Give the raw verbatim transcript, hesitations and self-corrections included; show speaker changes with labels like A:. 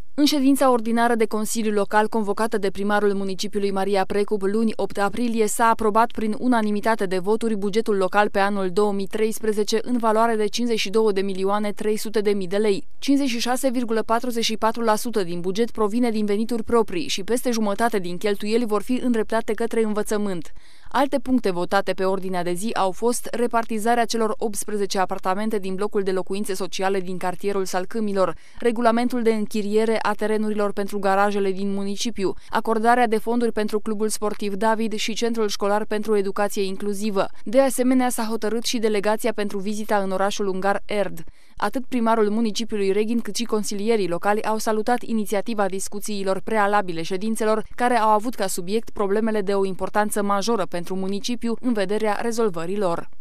A: În ședința ordinară de Consiliu Local convocată de primarul municipiului Maria Precup luni opt aprilie s-a aprobat prin unanimitate de voturi bugetul local pe anul două mii treisprezece în valoare de cincizeci și două de milioane trei sute de mii de lei. cincizeci și șase virgulă patruzeci și patru la sută din buget provine din venituri proprii și peste jumătate din cheltuieli vor fi îndreptate către învățământ. Alte puncte votate pe ordinea de zi au fost repartizarea celor optsprezece apartamente din blocul de locuințe sociale din cartierul Salcâmilor, regulamentul de închiriere a terenurilor pentru garajele din municipiu, acordarea de fonduri pentru Clubul Sportiv David și Centrul Școlar pentru Educație Inclusivă. De asemenea, s-a hotărât și delegația pentru vizita în orașul ungar Erd. Atât primarul municipiului Reghin cât și consilierii locali au salutat inițiativa discuțiilor prealabile ședințelor, care au avut ca subiect problemele de o importanță majoră pentru municipiu în vederea rezolvării lor.